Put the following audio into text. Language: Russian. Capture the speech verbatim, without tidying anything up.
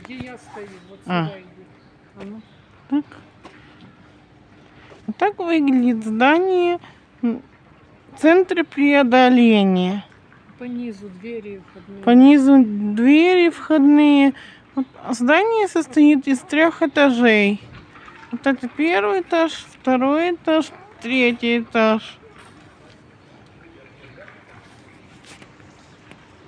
Где я стою, вот А. сюда иди. А ну. Так. Вот так выглядит здание в центре преодоления. По низу двери входные. По низу двери входные. Вот здание состоит из трех этажей. Вот это первый этаж, второй этаж, третий этаж.